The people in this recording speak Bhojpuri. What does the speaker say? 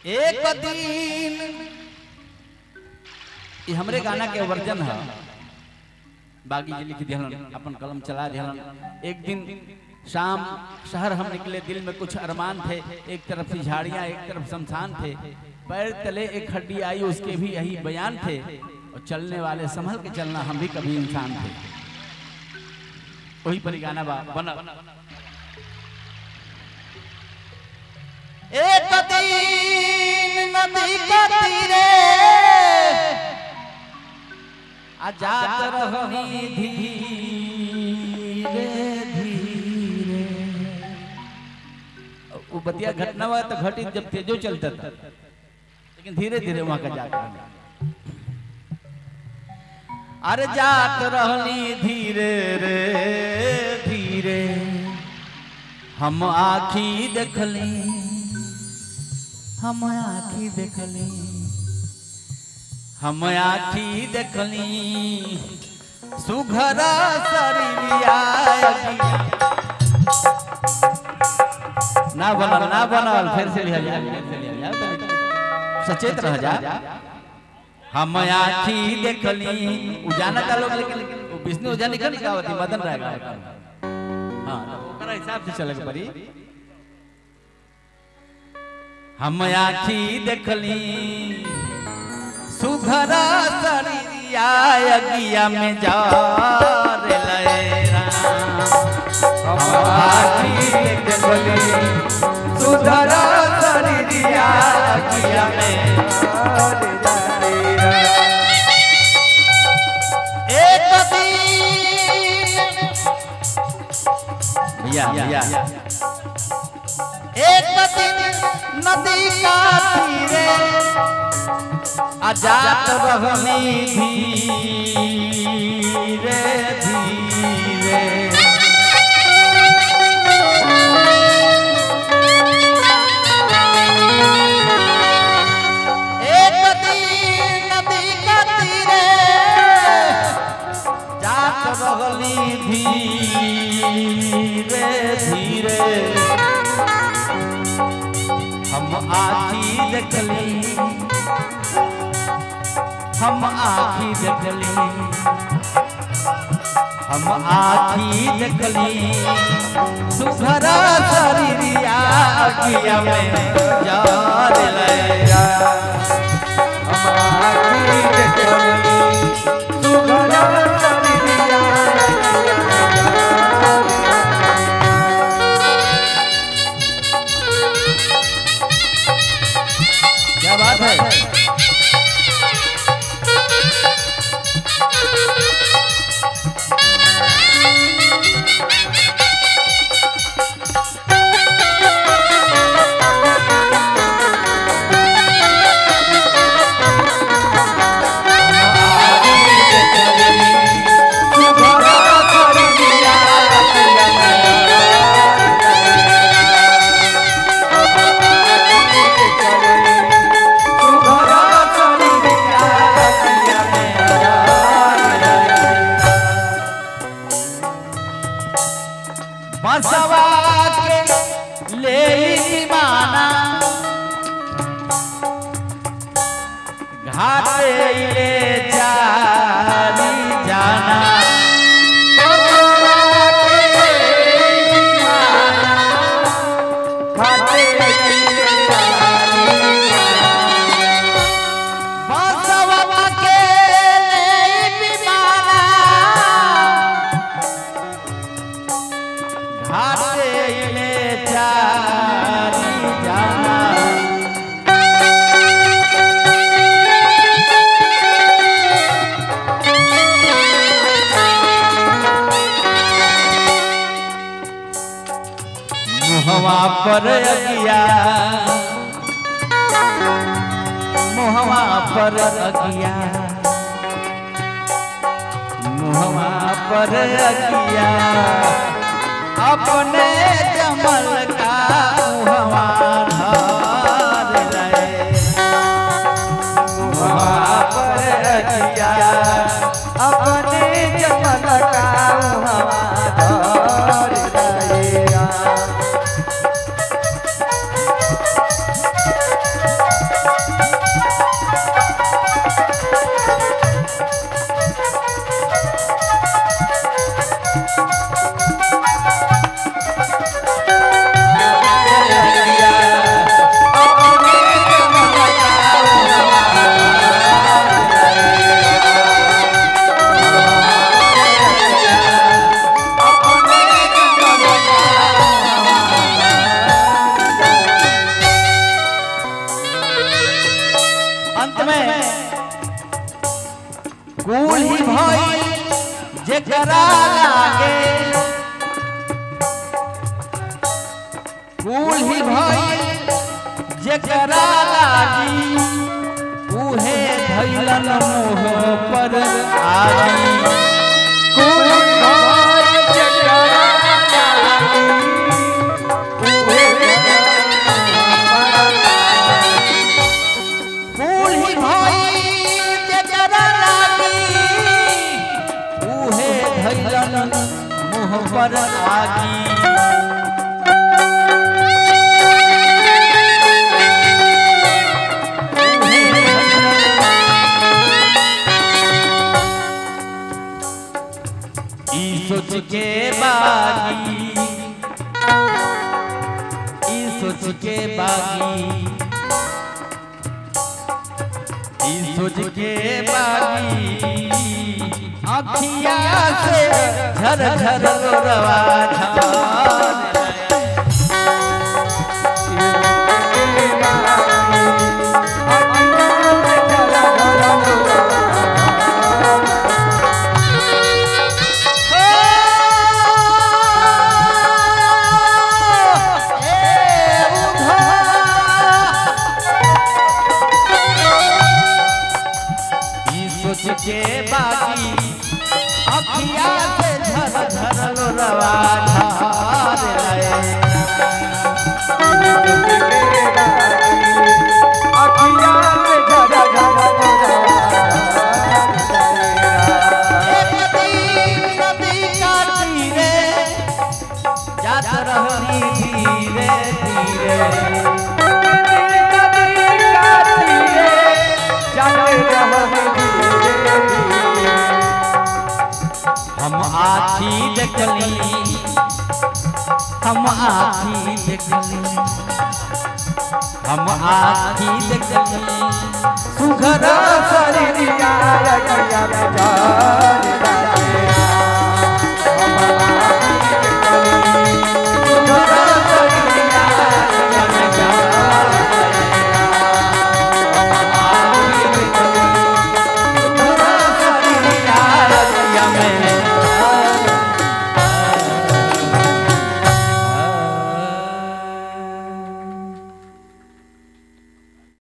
एक दिन ये हमरे गाना के वर्जन है, बागी जी लिख दिहलन, अपन कलम चला दिहलन। एक दिन शाम शहर हम निकले, दिल में कुछ अरमान थे, एक तरफ से झाड़ियां एक तरफ शमशान थे, पैर तले एक हड्डी आई उसके भी यही बयान थे, और चलने वाले संभल के चलना हम भी कभी इंसान थे। वही पर गाना बना। एक दिन नदी के तीरे आजाद रही धीरे धीरे। वो बतिया घटना हुआ तो घटी जब तेजो चलता था, लेकिन धीरे धीरे वहां का जाता। अरे जात रहनी धीरे रे धीरे, हम आखी देखली, हम आखी देखली, हम आखी देखली सुघर शरीरिया। ना बनल फिर से लिया जा, सचेत रह जा। हम आखी देखली उजाना का लोग, लेकिन विष्णु उजा लिखा नहीं गावती, मदन राय गावता। हाँ ओकरा हिसाब से चले पड़ी। हम आखी देखली सुघर शरीरिया अगिया में जा रे लयरा। हम आखी देखली सुघर शरीरिया अगिया में एक दिन भैया एक दिन नदी का तीरे आजाद रहनी धीरे धीरे। एक दिन नदी का तीरे जात रहनी धीरे धीरे। हम आखी देखली, हम आखी देखली, हम आखी देखली सुघर शरीरिया अगिया में जा रे लयरा। हम आखी देखली सुघर शरीरिया। क्या बात है? बसवा के ले माना घाटे ले जानी जाना। मोहवा पर अगिया, मोहवा पर अगिया, मोहवा पर अगिया अपने जमल का मोहवा धर ले। मोहवा पर अगिया अपने जमल का मोहवा धर ले। अंत में कुल ही भई जेकरा लागे, कुल ही भई जेकरा लागी, उहे धैलन मोह पर आगी। कुल भई जेकरा लागी, उहे कुल ही भई जेकरा लागी, उहे धैलन मोह पर आगी। सोच के बागी, सोच के बागी, सोच के बागी, अखिया से झर झर रोरवा झर। के बागी अखिया से झर झर लोरवा झर लाए। अखिया से झर झर नदी का तीरे जात रहनी धीरे धीरे। नदी का तीरे जात रहनी हम आखी देखली, हम आखी देखली, हम आखी देखली, सुघर शरीरिया